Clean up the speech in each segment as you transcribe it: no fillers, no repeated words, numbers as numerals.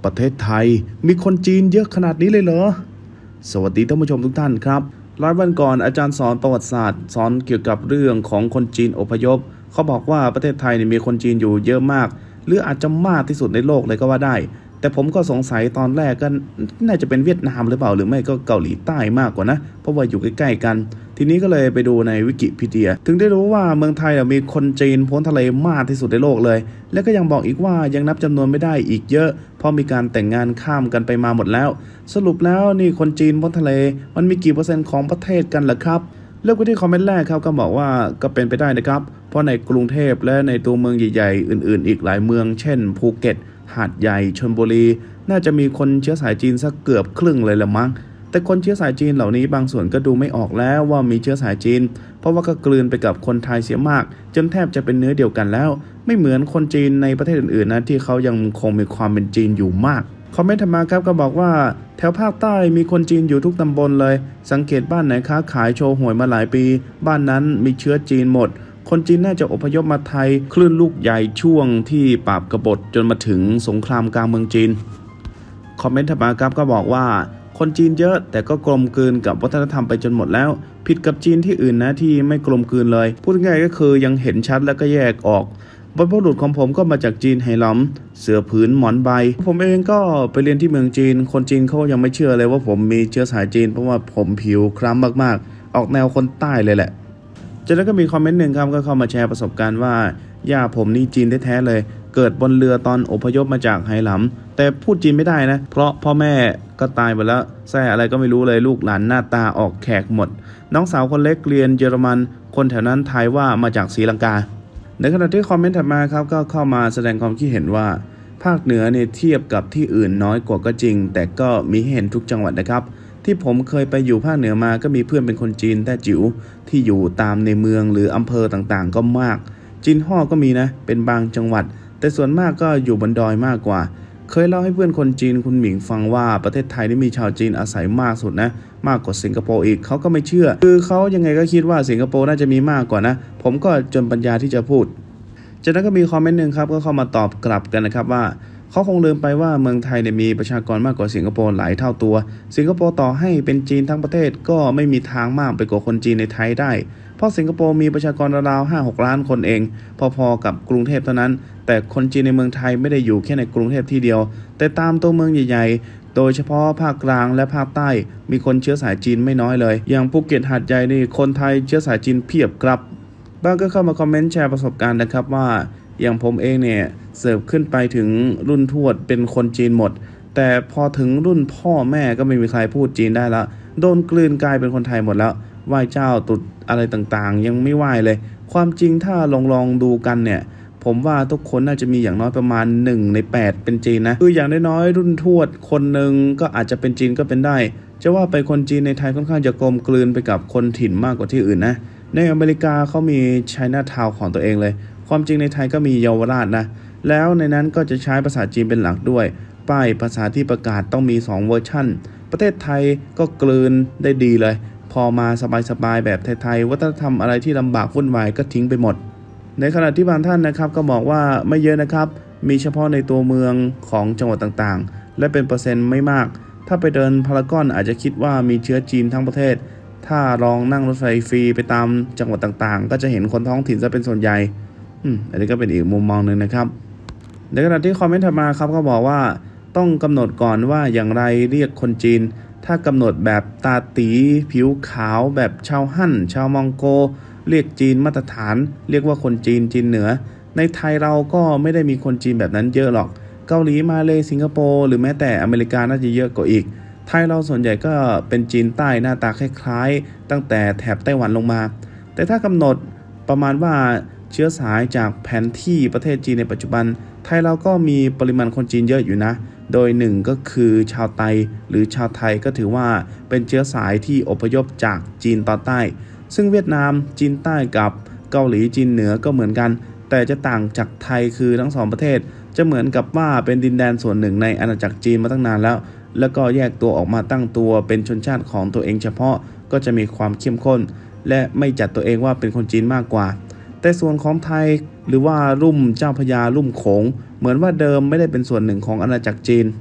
ประเทศไทยมีคนจีนเยอะขนาดนี้เลยเหรอสวัสดีท่านผู้ชมทุกท่านครับหลายวันก่อนอาจารย์สอนประวัติศาสตร์สอนเกี่ยวกับเรื่องของคนจีนอพยพเขาบอกว่าประเทศไทยมีคนจีนอยู่เยอะมากหรืออาจจะมากที่สุดในโลกเลยก็ว่าได้แต่ผมก็สงสัยตอนแรกก็น่าจะเป็นเวียดนามหรือเปล่าหรือไม่ก็เกาหลีใต้มากกว่านะเพราะว่าอยู่ใกล้ๆกันทีนี้ก็เลยไปดูในวิกิพีเดียถึงได้รู้ว่าเมืองไทยมีคนจีนพ้นทะเลมากที่สุดในโลกเลยและก็ยังบอกอีกว่ายังนับจำนวนไม่ได้อีกเยอะเพราะมีการแต่งงานข้ามกันไปมาหมดแล้วสรุปแล้วนี่คนจีนพ้นทะเลมันมีกี่เปอร์เซ็นต์ของประเทศกันล่ะครับเริ่มกันที่คอมเมนต์แรกครับก็บอกว่าก็เป็นไปได้นะครับเพราะในกรุงเทพและในตัวเมืองใหญ่ๆอื่นๆอีกหลายเมืองเช่นภูเก็ตหาดใหญ่ชลบุรีน่าจะมีคนเชื้อสายจีนสักเกือบครึ่งเลยละมั้งแต่คนเชื้อสายจีนเหล่านี้บางส่วนก็ดูไม่ออกแล้วว่ามีเชื้อสายจีนเพราะว่าก็กลืนไปกับคนไทยเสียมากจนแทบจะเป็นเนื้อเดียวกันแล้วไม่เหมือนคนจีนในประเทศอื่นๆนะที่เขายังคงมีความเป็นจีนอยู่มากคอมเมนต์ถัดมาครับก็บอกว่าแถวภาคใต้มีคนจีนอยู่ทุกตำบลเลยสังเกตบ้านไหนค้าขายโชว์หวยมาหลายปีบ้านนั้นมีเชื้อจีนหมดคนจีนน่าจะอพยพมาไทยคลื่นลูกใหญ่ช่วงที่ปราบกบฏจนมาถึงสงครามกลางเมืองจีนคอมเมนต์ถัดมาครับก็บอกว่าคนจีนเยอะแต่ก็กลมกลืนกับวัฒนธรรมไปจนหมดแล้วผิดกับจีนที่อื่นนะที่ไม่กลมกลืนเลยพูดง่ายก็คือยังเห็นชัดและก็แยกออกบรรพบุรุษของผมก็มาจากจีนไหหลำเสือผืนหมอนใบผมเองก็ไปเรียนที่เมืองจีนคนจีนเขายังไม่เชื่อเลยว่าผมมีเชื้อสายจีนเพราะว่าผมผิวคล้ำมากๆออกแนวคนใต้เลยแหละจากนั้นก็มีคอมเมนต์หนึ่งครับก็เข้ามาแชร์ประสบการณ์ว่าย่าผมนี่จีนแท้ๆเลยเกิดบนเรือตอนอพยพมาจากไหหลำแต่พูดจีนไม่ได้นะเพราะพ่อแม่ก็ตายไปแล้วแซ่อะไรก็ไม่รู้เลยลูกหลานหน้าตาออกแขกหมดน้องสาวคนเล็กเรียนเยอรมันคนแถวนั้นทายว่ามาจากศรีลังกาในขณะที่คอมเมนต์ถัดมาครับก็เข้ามาแสดงความคิดเห็นว่าภาคเหนือเนี่ยเทียบกับที่อื่นน้อยกว่าก็จริงแต่ก็มีเห็นทุกจังหวัดนะครับที่ผมเคยไปอยู่ภาคเหนือมาก็มีเพื่อนเป็นคนจีนแต่จิ๋วที่อยู่ตามในเมืองหรืออำเภอต่างๆก็มากจีนฮ่อก็มีนะเป็นบางจังหวัดแต่ส่วนมากก็อยู่บนดอยมากกว่าเคยเล่าให้เพื่อนคนจีนคุณหมิงฟังว่าประเทศไทยนี่มีชาวจีนอาศัยมากสุดนะมากกว่าสิงคโปร์อีกเขาก็ไม่เชื่อคือเขายังไงก็คิดว่าสิงคโปร์น่าจะมีมากกว่านะผมก็จนปัญญาที่จะพูดจากนั้นก็มีคอมเมนต์หนึ่งครับก็เข้ามาตอบกลับกันนะครับว่าเขาคงลืมไปว่าเมืองไทยเนี่ยมีประชากรมากกว่าสิงคโปร์หลายเท่าตัวสิงคโปร์ต่อให้เป็นจีนทั้งประเทศก็ไม่มีทางมากไปกว่าคนจีนในไทยได้เพราะสิงคโปร์มีประชากรราวๆ 5-6 ล้านคนเองพอๆกับกรุงเทพเท่านั้นแต่คนจีนในเมืองไทยไม่ได้อยู่แค่ในกรุงเทพที่เดียวแต่ตามตัวเมืองใหญ่ๆโดยเฉพาะภาคกลางและภาคใต้มีคนเชื้อสายจีนไม่น้อยเลยอย่างภูเก็ตหาดใหญ่นี่คนไทยเชื้อสายจีนเพียบครับบางก็เข้ามาคอมเมนต์แชร์ประสบการณ์นะครับว่าอย่างผมเองเนี่ยเสิร์ฟขึ้นไปถึงรุ่นทวดเป็นคนจีนหมดแต่พอถึงรุ่นพ่อแม่ก็ไม่มีใครพูดจีนได้ละโดนกลืนกลายเป็นคนไทยหมดแล้วไหว้เจ้าตุดอะไรต่างๆยังไม่ไหว้เลยความจริงถ้าลองดูกันเนี่ยผมว่าทุกคนน่าจะมีอย่างน้อยประมาณ1 ใน 8เป็นจีนนะคืออย่างน้อยๆรุ่นทวดคนหนึ่งก็อาจจะเป็นจีนก็เป็นได้จะว่าไปคนจีนในไทยค่อนข้างจะกลมกลืนไปกับคนถิ่นมากกว่าที่อื่นนะในอเมริกาเขามีไชน่าทาวน์ของตัวเองเลยความจริงในไทยก็มีเยาวราชนะแล้วในนั้นก็จะใช้ภาษาจีนเป็นหลักด้วยป้ายภาษาที่ประกาศต้องมี2เวอร์ชั่นประเทศไทยก็กลืนได้ดีเลยพอมาสบายๆแบบไทยๆวัฒนธรรมอะไรที่ลำบากวุ่นวายก็ทิ้งไปหมดในขณะที่บางท่านนะครับก็บอกว่าไม่เยอะนะครับมีเฉพาะในตัวเมืองของจังหวัดต่างๆและเป็นเปอร์เซ็นต์ไม่มากถ้าไปเดินพารากอนอาจจะคิดว่ามีเชื้อจีนทั้งประเทศถ้าลองนั่งรถไฟฟรีไปตามจังหวัดต่างๆก็จะเห็นคนท้องถิ่นซะเป็นส่วนใหญ่อันนี้ก็เป็นอีกมุมมองหนึ่งนะครับในขณะที่คอมเมนต์ถัดมาครับก็บอกว่าต้องกำหนดก่อนว่าอย่างไรเรียกคนจีนถ้ากำหนดแบบตาตีผิวขาวแบบชาวฮั่นชาวมองโกเรียกจีนมาตรฐานเรียกว่าคนจีนเหนือในไทยเราก็ไม่ได้มีคนจีนแบบนั้นเยอะหรอกเกาหลีมาเลสิงคโปร์หรือแม้แต่อเมริกาน่าจะเยอะกว่าอีกไทยเราส่วนใหญ่ก็เป็นจีนใต้หน้าตาคล้ายๆตั้งแต่แถบไต้หวันลงมาแต่ถ้ากำหนดประมาณว่าเชื้อสายจากแผนที่ประเทศจีนในปัจจุบันไทยเราก็มีปริมาณคนจีนเยอะอยู่นะโดยหนึ่งก็คือชาวไตหรือชาวไทยก็ถือว่าเป็นเชื้อสายที่อพยพจากจีนตอนใต้ซึ่งเวียดนามจีนใต้กับเกาหลีจีนเหนือก็เหมือนกันแต่จะต่างจากไทยคือทั้งสองประเทศจะเหมือนกับว่าเป็นดินแดนส่วนหนึ่งในอาณาจักรจีนมาตั้งนานแล้วก็แยกตัวออกมาตั้งตัวเป็นชนชาติของตัวเองเฉพาะก็จะมีความเข้มข้นและไม่จัดตัวเองว่าเป็นคนจีนมากกว่า แต่ส่วนของไทยหรือว่าลุ่มเจ้าพระยาลุ่มโขงเหมือนว่าเดิมไม่ได้เป็นส่วนหนึ่งของอาณาจักรจีน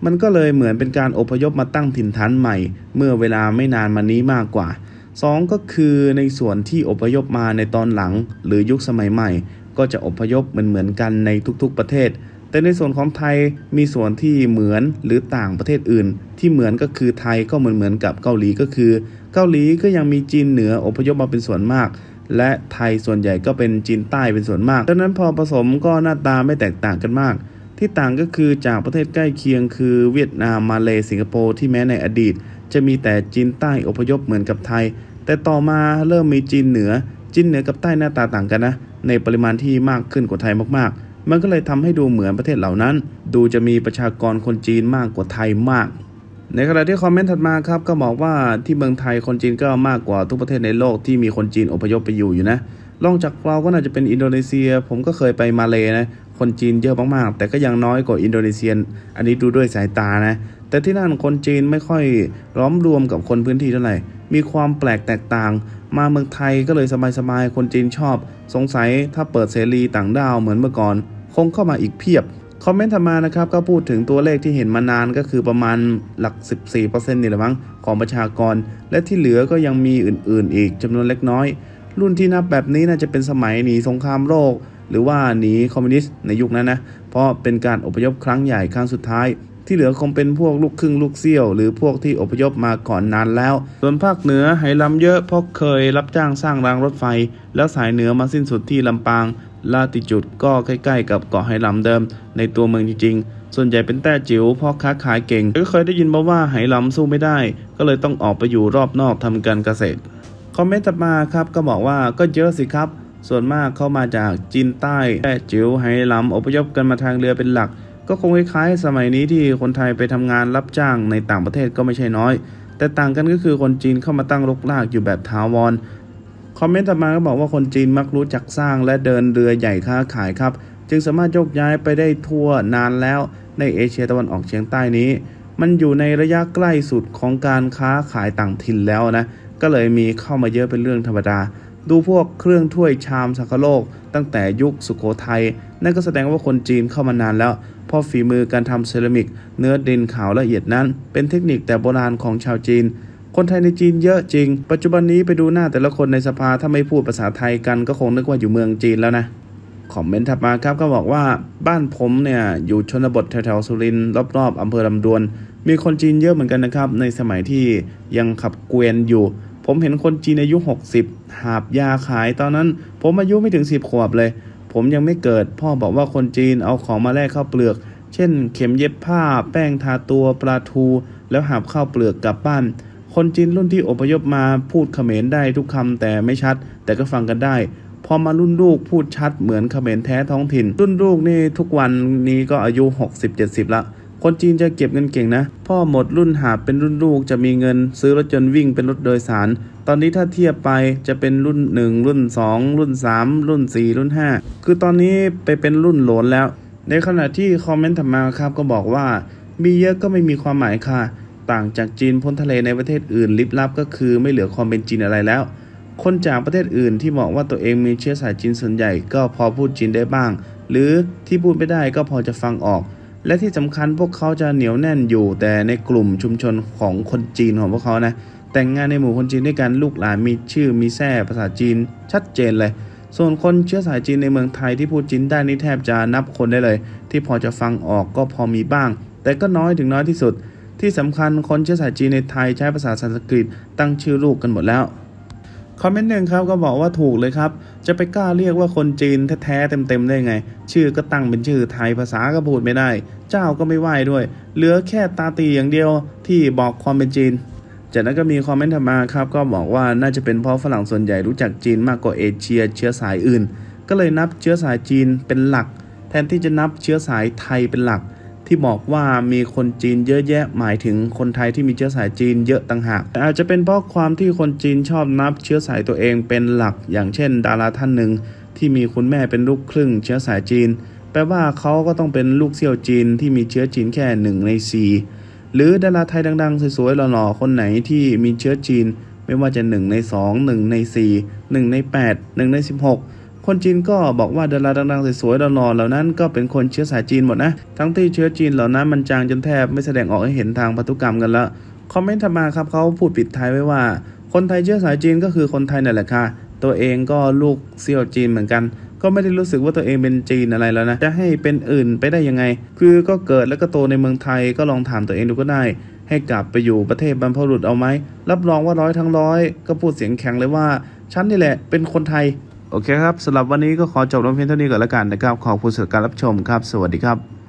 มันก็เลยเหมือนเป็นการอพยพมาตั้งถิ่นฐานใหม่เมื่อเวลาไม่นานมานี้มากกว่า2ก็คือในส่วนที่อพยพมาในตอนหลังหรือยุคสมัยใหม่ก็จะอพยพเหมือนกันในทุกๆประเทศแต่ในส่วนของไทยมีส่วนที่เหมือนหรือต่างประเทศอื่นที่เหมือนก็คือไทยก็เหมือนกับเกาหลีก็คือเกาหลีก็ยังมีจีนเหนืออพยพมาเป็นส่วนมากและไทยส่วนใหญ่ก็เป็นจีนใต้เป็นส่วนมากดังนั้นพอผสมก็หน้าตาไม่แตกต่างกันมากที่ต่างก็คือจากประเทศใกล้เคียงคือเวียดนามมาเลสิงคโปร์ที่แม้ในอดีตจะมีแต่จีนใต้อพยพเหมือนกับไทยแต่ต่อมาเริ่มมีจีนเหนือกับใต้หน้าตาต่างกันนะในปริมาณที่มากขึ้นกว่าไทยมากๆมันก็เลยทำให้ดูเหมือนประเทศเหล่านั้นดูจะมีประชากรคนจีนมากกว่าไทยมากในขณะที่คอมเมนต์ถัดมาครับก็บอกว่าที่เมืองไทยคนจีนก็มากกว่าทุกประเทศในโลกที่มีคนจีนอพยพไปอยู่นะรองจากเราก็น่าจะเป็นอินโดนีเซียผมก็เคยไปมาเลนะคนจีนเยอะมากๆแต่ก็ยังน้อยกว่าอินโดนีเซียอันนี้ดูด้วยสายตานะแต่ที่นั่นคนจีนไม่ค่อยล้อมรวมกับคนพื้นที่เท่าไหร่มีความแปลกแตกต่างมาเมืองไทยก็เลยสบายๆคนจีนชอบสงสัยถ้าเปิดเสรีต่างด้าวเหมือนเมื่อก่อนคงเข้ามาอีกเพียบคอมเมนต์ถัดมานะครับก็พูดถึงตัวเลขที่เห็นมานานก็คือประมาณหลัก 14% นี่แหละมั้งของประชากรและที่เหลือก็ยังมีอื่นๆอีกจำนวนเล็กน้อยรุ่นที่นับแบบนี้น่าจะเป็นสมัยหนีสงครามโลกหรือว่าหนีคอมมิวนิสต์ในยุคนั้นนะเพราะเป็นการอพยพครั้งใหญ่ครั้งสุดท้ายที่เหลือคงเป็นพวกลูกครึ่งลูกเซี่ยวหรือพวกที่อพยพมาก่อนนานแล้วส่วนภาคเหนือไหหลำเยอะเพราะเคยรับจ้างสร้างรางรถไฟแล้วสายเหนือมาสิ้นสุดที่ลำปางลาติจุดก็ใกล้ๆกับเกาะไหหลำเดิมในตัวเมืองจริงๆส่วนใหญ่เป็นแต้จิ๋วเพราะค้าขายเก่งก็เคยได้ยินมาว่าไหหลำสู้ไม่ได้ก็เลยต้องออกไปอยู่รอบนอกทำการเกษตรคอมเมนต์ถัดมาครับก็บอกว่าก็เยอะสิครับส่วนมากเข้ามาจากจีนใต้แต้จิ๋วไหหลำอพยพกันมาทางเรือเป็นหลักก็คงคล้ายๆสมัยนี้ที่คนไทยไปทำงานรับจ้างในต่างประเทศก็ไม่ใช่น้อยแต่ต่างกันก็คือคนจีนเข้ามาตั้งรกรากอยู่แบบถาวรคอมเมนต์ต่อมาก็บอกว่าคนจีนมักรู้จักสร้างและเดินเรือใหญ่ค้าขายครับจึงสามารถโยกย้ายไปได้ทั่วนานแล้วในเอเชียตะวันออกเฉียงใต้นี้มันอยู่ในระยะใกล้สุดของการค้าขายต่างถิ่นแล้วนะก็เลยมีเข้ามาเยอะเป็นเรื่องธรรมดาดูพวกเครื่องถ้วยชามสังคโลกตั้งแต่ยุคสุโขทัยนั่นก็แสดงว่าคนจีนเข้ามานานแล้วเพราะฝีมือการทำเซรามิกเนื้อดินขาวละเอียดนั้นเป็นเทคนิคแต่โบราณของชาวจีนคนไทยในจีนเยอะจริงปัจจุบันนี้ไปดูหน้าแต่ละคนในสภาถ้าไม่พูดภาษาไทยกันก็คงนึกว่าอยู่เมืองจีนแล้วนะคอมเมนต์ถัดมาครับก็บอกว่าบ้านผมเนี่ยอยู่ชนบทแถวๆสุรินทร์รอบๆอำเภอลำดวนมีคนจีนเยอะเหมือนกันนะครับในสมัยที่ยังขับเกวียนอยู่ผมเห็นคนจีนอายุ60หาบยาขายตอนนั้นผมอายุไม่ถึง10 ขวบเลยผมยังไม่เกิดพ่อบอกว่าคนจีนเอาของมาแลกข้าวเปลือกเช่นเข็มเย็บผ้าแป้งทาตัวปลาทูแล้วหาบข้าวเปลือกกลับบ้านคนจีนรุ่นที่อพยพมาพูดเขมรได้ทุกคำแต่ไม่ชัดแต่ก็ฟังกันได้พอมารุ่นลูกพูดชัดเหมือนเขมรแท้ท้องถิ่นรุ่นลูกนี่ทุกวันนี้ก็อายุ 60-70 ละคนจีนจะเก็บเงินเก่งนะพ่อหมดรุ่นหาบเป็นรุ่นลูกจะมีเงินซื้อรถยนต์วิ่งเป็นรถโดยสารตอนนี้ถ้าเทียบไปจะเป็นรุ่น1รุ่น2รุ่น3รุ่น4รุ่น5คือตอนนี้ไปเป็นรุ่นโหลนแล้วในขณะที่คอมเมนต์ถัดมาครับก็บอกว่ามีเยอะก็ไม่มีความหมายค่ะต่างจากจีนพ้นทะเลในประเทศอื่นลิบลับก็คือไม่เหลือความเป็นจีนอะไรแล้วคนจากประเทศอื่นที่บอกว่าตัวเองมีเชื้อสายจีนส่วนใหญ่ก็พอพูดจีนได้บ้างหรือที่พูดไม่ได้ก็พอจะฟังออกและที่สำคัญพวกเขาจะเหนียวแน่นอยู่แต่ในกลุ่มชุมชนของคนจีนของพวกเขานะแต่งงานในหมู่คนจีนด้วยกันลูกหลานมีชื่อมีแท้ภาษาจีนชัดเจนเลยส่วนคนเชื้อสายจีนในเมืองไทยที่พูดจีนได้นี่แทบจะนับคนได้เลยที่พอจะฟังออกก็พอมีบ้างแต่ก็น้อยถึงน้อยที่สุดที่สำคัญคนเชื้อสายจีนในไทยใช้ภาษาสันสกฤตตั้งชื่อลูกกันหมดแล้วคอมเมนต์หนึ่งครับก็บอกว่าถูกเลยครับจะไปกล้าเรียกว่าคนจีนแท้ๆเต็มๆได้ไงชื่อก็ตั้งเป็นชื่อไทยภาษาก็พูดไม่ได้เจ้าก็ไม่ไหวด้วยเหลือแค่ตาตีอย่างเดียวที่บอกความเป็นจีนจากนั้นก็มีคอมเมนต์ถัดมาครับก็บอกว่าน่าจะเป็นเพราะฝรั่งส่วนใหญ่รู้จักจีนมากกว่าเอเชียเชื้อสายอื่นก็เลยนับเชื้อสายจีนเป็นหลักแทนที่จะนับเชื้อสายไทยเป็นหลักที่บอกว่ามีคนจีนเยอะแยะหมายถึงคนไทยที่มีเชื้อสายจีนเยอะต่างหากแต่อาจจะเป็นเพราะความที่คนจีนชอบนับเชื้อสายตัวเองเป็นหลักอย่างเช่นดาราท่านหนึ่งที่มีคุณแม่เป็นลูกครึ่งเชื้อสายจีนแปลว่าเขาก็ต้องเป็นลูกเซี่ยวจีนที่มีเชื้อจีนแค่1 ใน 4หรือดาราไทยดังๆสวยๆหล่อๆคนไหนที่มีเชื้อจีนไม่ว่าจะ1 ใน 2 1 ใน 4 1 ใน 8 1 ใน 16 คนจีนก็บอกว่าดาราดังๆสวยๆหล่อๆเหล่านั้นก็เป็นคนเชื้อสายจีนหมดนะทั้งที่เชื้อจีนเหล่านั้นมันจางจนแทบไม่แสดงออกให้เห็นทางพันธุกรรมกันแล้วคอมเมนต์ถัดมาครับเขาพูดปิดท้ายไว้ว่าคนไทยเชื้อสายจีนก็คือคนไทยนั่นแหละค่ะตัวเองก็ลูกเซี่ยวจีนเหมือนกันก็ไม่ได้รู้สึกว่าตัวเองเป็นจีนอะไรแล้วนะจะให้เป็นอื่นไปได้ยังไงคือก็เกิดแล้วก็โตในเมืองไทยก็ลองถามตัวเองดูก็ได้ให้กลับไปอยู่ประเทศบรรพบุรุษเอาไหมรับรองว่า100 ทั้ง 100ก็พูดเสียงแข็งเลยว่าฉันนี่แหละเป็นคนไทยโอเคครับสำหรับวันนี้ก็ขอจบลงเพียงเท่านี้ก่อนละกันนะครับขอบคุณสำหรับการรับชมครับสวัสดีครับ